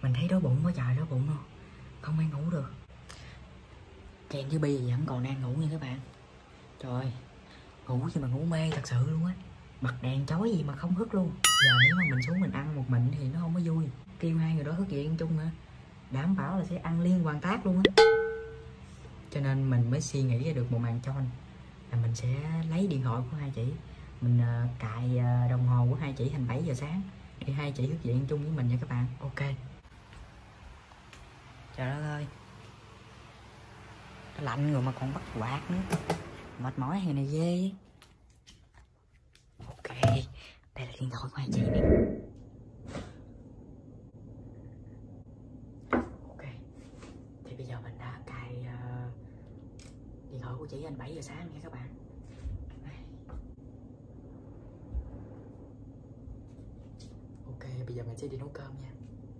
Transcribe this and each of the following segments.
Mình thấy đói bụng quá trời, đói bụng luôn, không ai ngủ được. Ken với Bi vẫn còn đang ngủ nha các bạn. Trời ơi, ngủ gì mà ngủ mê thật sự luôn á. Bật đèn chói gì mà không thức luôn. Giờ nếu mà mình xuống mình ăn một mình thì nó không có vui. Kêu hai người đó thức dậy ăn chung hả, đảm bảo là sẽ ăn liên hoàn tác luôn á. Cho nên mình mới suy nghĩ ra được một màn tròn là mình sẽ lấy điện thoại của hai chị, mình cài đồng hồ của hai chị thành 7 giờ sáng để hai chị thức dậy ăn chung với mình nha các bạn. Ok. Trời đất ơi, nó lạnh rồi mà còn bắt quạt nữa, mệt mỏi ngày này ghê. Ok, đây là điện thoại của hai chị nè. Ok, thì bây giờ mình đã cài điện thoại của chị anh 7 giờ sáng nha các bạn. Ok, bây giờ mình sẽ đi nấu cơm nha.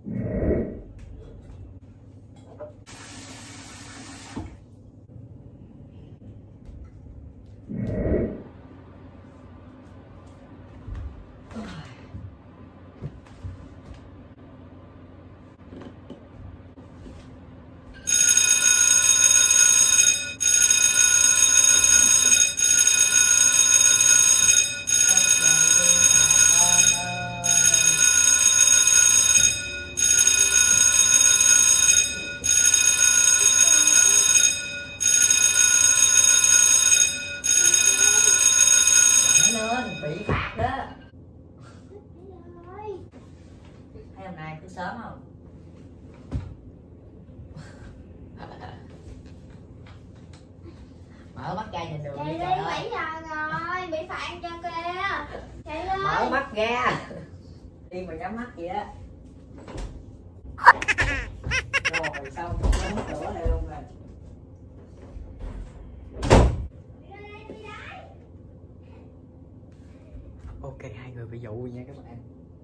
Bị phạt đó. Thấy hôm nay cứ sớm không? Mở mắt ra nhìn đường đi trời ơi. 7 giờ rồi, bị phạt cho kìa. Chạy lên. Mở mắt ra. Đi mà nhắm mắt vậy á. Rồi xong nhắm mắt đổ lại luôn rồi. Ok, hai người bị dụ nha các bạn.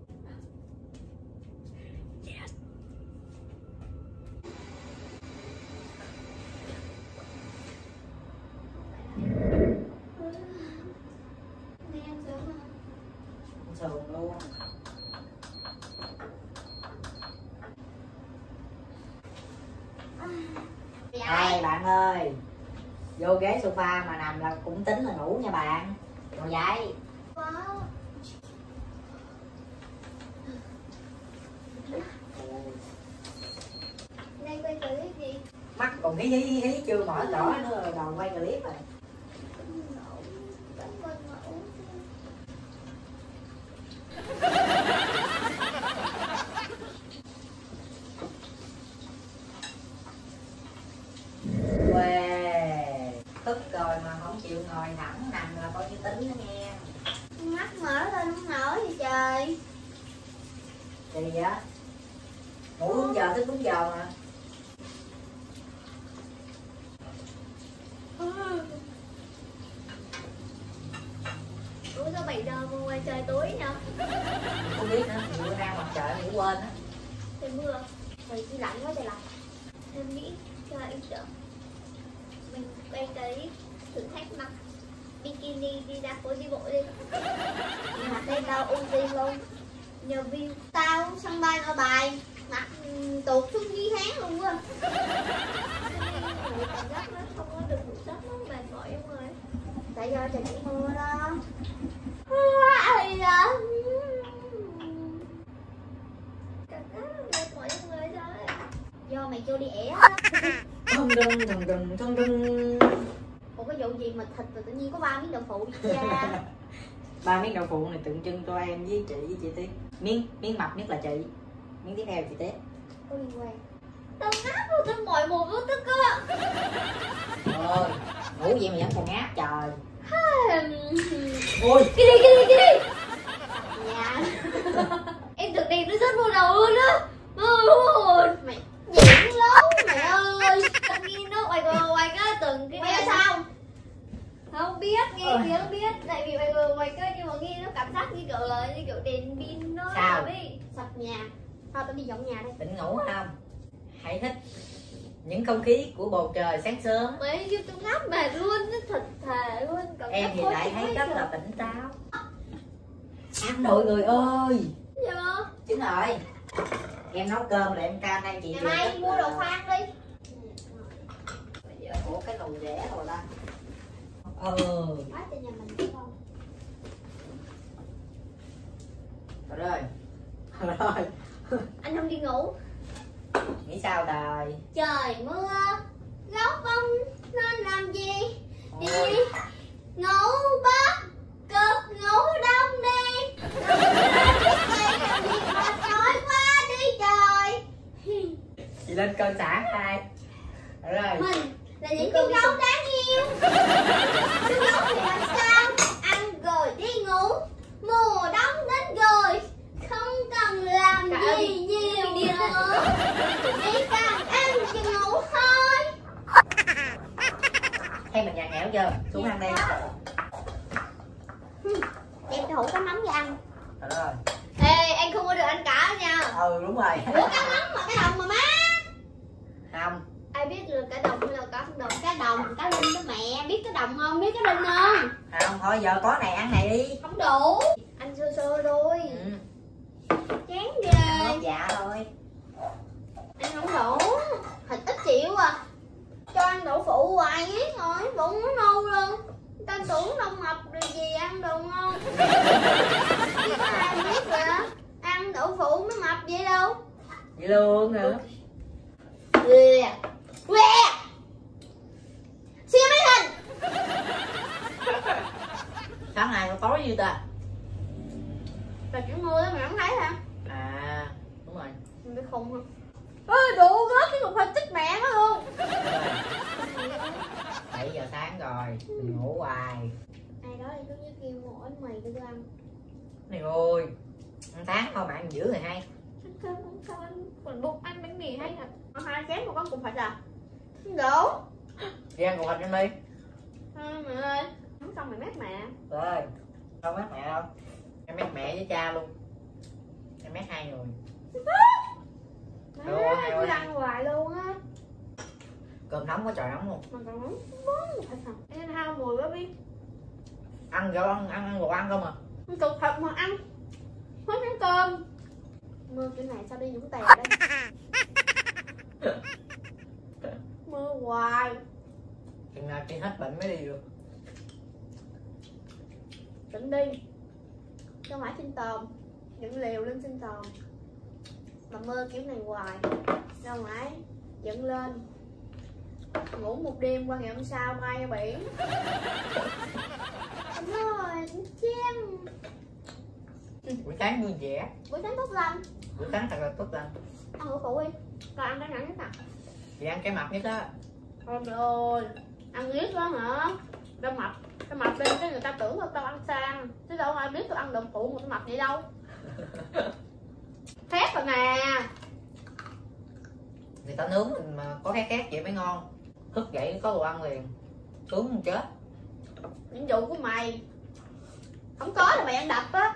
Yes. Sườn luôn. Thôi bạn ơi, vô ghế sofa mà nằm là cũng tính là ngủ nha bạn. Ngồi dậy. Đây quay clip gì? Mắt còn hí chưa mở rõ nữa rồi đầu quay clip rồi. Quê thức rồi mà không chịu ngồi thẳng nằm là coi như tính đó nghe. Mắt mở lên không nổi gì trời. Gì vậy? Ngủ đúng giờ thức đúng giờ mà. Ủa sao 7 giờ mà ngoài trời tối nhỉ? Không biết nữa, bữa ra mặt trời ngủ quên á. Trời mưa, trời chi lạnh quá trời lạnh. Em nghĩ cho em sợ mình quay cái thử thách mặc bikini đi ra phố đi bộ đi. Nhưng mà đây tao ulti luôn. Nhờ view tao sân bay ở bài mặc tụt xuống dưới háng luôn quá. Cảm giác nó không có được đủ giấc, nó mệt mỏi em ơi. Tại do trời chỉ mưa đó. Ai da. Cảm giác nó mệt mỏi em ơi thôi. Do mày cho đi ẻ á. Thưng đưng. Ủa cái vụ gì mà thịt rồi tự nhiên có 3 miếng đậu phụ đi cha. 3 miếng đậu phụ này tượng trưng cho em với chị Tiết. Miếng mập nhất là chị, miếng tiếp theo chị Tiết. Có liên quan. Tao ngáp rồi, tao mỏi mồm vô tức á. Ôi, ngủ vậy mà vẫn còn ngáp trời. Ôi, cái đi. Dạ. Em thực điện nó rớt vô đầu luôn á. Ôi, mày diễn lắm mày ơi. Tao nghe nó ngoài cái từng cái đeo sao? Không biết, nghe tiếng biết. Tại vì ngoài cái nhưng mà nghe nó cảm giác như kiểu đèn pin nó sao? Sập nhà. Thôi tao đi dọn nhà đây. Định ngủ không? Hãy thích những không khí của bầu trời sáng sớm. Mấy chứ tôi ngáp mệt luôn, nó thật thà luôn. Em thì lại thấy rất là tỉnh táo. Ăn mọi người ơi. Dạ. Trứng rồi. Em nấu cơm rồi em canh đây chị. Ngày mai mua đồ khoan đi. Ủa cái đồ rẻ rồi ta. Quá cho nhà mình đúng không? Rồi. Rồi. Anh không đi ngủ. Nghĩ sao trời? Trời mưa, góc bông nên làm gì? Đi ngủ bắt cực ngủ đông đi. Làm gì mà nói quá đi trời. Chị lên cơn sản đây. Rồi. Mình là những chú gấu đáng yêu. Chú gấu thì làm sao? Ăn rồi đi ngủ. Mùa đông đến rồi, không cần làm gì nhiều nữa. Chỉ cần ăn thì ngủ thôi. Thấy mình nhà nghèo chưa? Xuống ăn đi. Đem cái hũ cá mắm cho ăn. Rồi. Ê, anh không mua được ăn cá nha. Đúng rồi. Ủa cá mắm mà cá đồng mà má. Không. Ai biết là cá đồng hay là cá không đồng? Cá đồng, cá linh đó mẹ. Biết cá đồng không? Biết cá linh không? Không, thôi giờ có này ăn này đi. Không đủ. Anh sơ sơ thôi. Chán ghê. Hết dạ thôi. Ăn không đủ. Thịt ít chịu à. Cho ăn đậu phụ hoài hết rồi. Bụng nó nâu luôn. Ta tưởng đông mập rồi gì ăn đồ ngon. Chứ có ai biết là ăn đậu phụ mới mập vậy đâu. Vậy luôn nữa. Quê quê siêu mấy hình. Sáng nay tối gì ta? Là chuyện mưa đó mày không thấy hả? À đúng rồi. Mình bị khùng không? Ơi đủ rớt cái cục thịt tích mẹ nó luôn. 7 giờ sáng rồi, mình ngủ hoài. Ai đó đi cứ nhớ kêu một ổ mì cho tôi ăn. Này ôi, ăn sáng thôi mà ăn dữ rồi hay. Ăn cơm anh còn buộc ăn bánh mì hay thật. Có 2 chén một con cục thịt à? Không đủ. Đi ăn cục thịt em đi. Thôi mẹ ơi, không xong mày mát mẹ. Rồi, không mát mẹ đâu. Em mát mẹ với cha luôn. Em mát 2 người. Má, cứ ăn hoài luôn á. Cơm nóng quá trời nóng luôn. Mà còn không muốn thịt hả? Em hao mùi quá biết. Ăn rồi ăn đồ ăn không à? Cục thịt mà ăn. Hết chén cơm. Mưa kiểu này sao đi Vũng Tàu đây? Mưa hoài. Chừng nào chị hết bệnh mới đi được. Tỉnh đi. Cho mãi sinh tồn. Dựng liều lên sinh tồn. Mà mơ kiểu này hoài. Đâu mãi dựng lên. Ngủ một đêm qua ngày hôm sau mai ra biển. Rồi, chim. Buổi sáng vui vẻ. Buổi sáng tốt lành. Buổi sáng thật là tốt lành. Ăn hủ phụ đi. Coi ăn cái nặng nhất à? Chị ăn cái mập nhất á. Thôi rồi. Ăn riết đó hả? Đâu mập. Cái mập lên cái người ta tưởng là tao ăn sang. Chứ đâu ai biết tôi ăn đậu phụ mà tôi mập vậy đâu. Khét rồi nè. Người ta nướng mình mà có khét vậy mới ngon. Thức dậy có đồ ăn liền. Sướng không chết. Nhiệm vụ của mày không có là mày ăn đập á.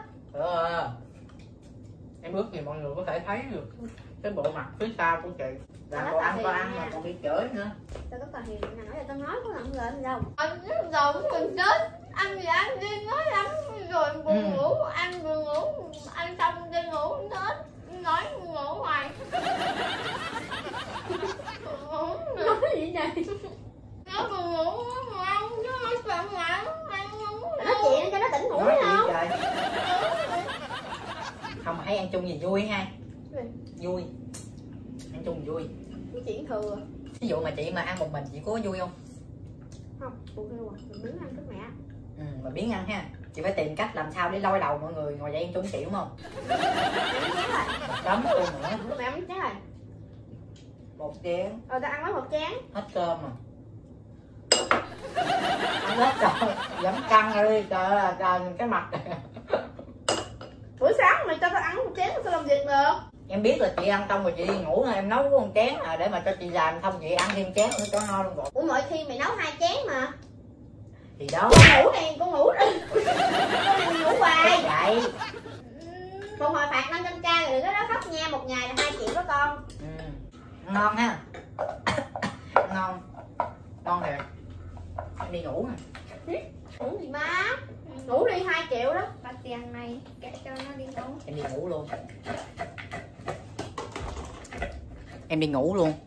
Em ước gì mọi người có thể thấy được cái bộ mặt phía sau của chị. Làm đồ ăn có ăn mà còn bị chửi nữa. Tao có hiền nào nói là tao nói có làm lên đâu. Anh rồi cũng mình chết. Ăn gì ăn đi nói ăn rồi buồn ngủ ăn buồn ngủ ăn xong đi ngủ hết nói ngủ hoài. Nói gì vậy? Nó buồn ngủ mà ăn chứ nói sợ mà ăn nói chuyện cho nó tỉnh ngủ Nói không? trời. Không thấy ăn chung gì vui ha. Vui. Ăn chung vui. Nói chuyện thừa. Ví dụ mà chị mà ăn một mình chị có vui không? Không, buồn kêu à, mình đứng ăn với mẹ. Mà biến ăn ha. Chị phải tìm cách làm sao để lôi đầu mọi người ngồi dậy ăn chung chị đúng không? Cấm luôn nữa. Mẹ ăn chén rồi. 1 chén. Tao ăn mới 1 chén. Hết cơm rồi. Ăn hết rồi. Giảm căng rồi đi. Trời ơi trời cái mặt. Buổi sáng mày cho tao ăn 1 chén tao làm việc được. Em biết là chị ăn xong rồi chị đi ngủ rồi em nấu có 1 chén để mà cho chị làm xong chị ăn thêm chén nữa cho no luôn rồi. Ủa mọi khi mày nấu 2 chén mà. Thì đó. Con ngủ đi, con ngủ đi. Con này ngủ hoài. Vậy. Con hồi phạt 500k rồi đừng có đó khóc nha, 1 ngày là 2 triệu đó con. Ngon ha. Ngon. Ngon thiệt. Em đi ngủ nè. Ngủ gì má? Ngủ đi 2 triệu đó. Bà tiền này kệ cho nó đi ngủ. Em đi ngủ luôn. em đi ngủ luôn.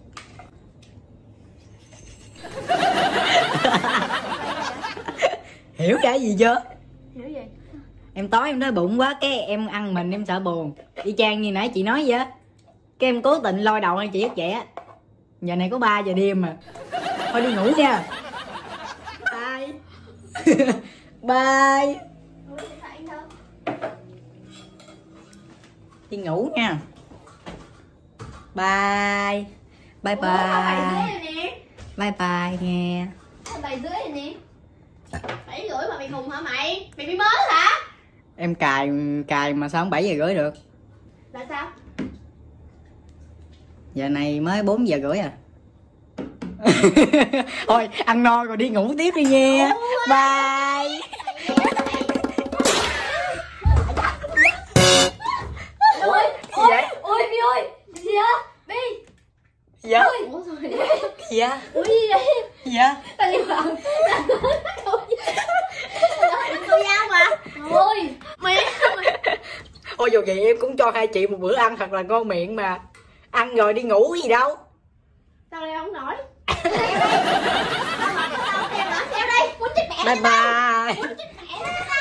Hiểu cái gì chưa? Hiểu gì? Em tối em đói bụng quá cái em ăn mình em sợ buồn. Y chang như nãy chị nói vậy á. Cái em cố tình lôi đầuให้chị thức dậy á. Giờ này có 3 giờ đêm mà. Thôi đi ngủ nha. Bye. Bye. Đi ngủ nha. Bye. Bye bye. Bye bye nha. Bài dưới này nè. 7 rưỡi mà mày khùng hả mày? Mày bị mới hả? Em cài mà sao không 7 giờ rưỡi được? Là sao? Giờ này mới 4 giờ rưỡi à. Thôi ăn no rồi đi ngủ tiếp đi nha. Bye. Ôi, ôi, ôi Bi ơi. Gì á? Bi. Dạ. Ủa rồi. Dạ. Ủa gì vậy? Dạ. Tao đi vào. Con dao mà. Ôi, mẹ. Ôi dù vậy em cũng cho hai chị một bữa ăn thật là ngon miệng mà. Ăn rồi đi ngủ gì đâu. Tao đây không nổi. Tao theo đây, muốn chết mẹ. Bye bye. Muốn chết mẹ.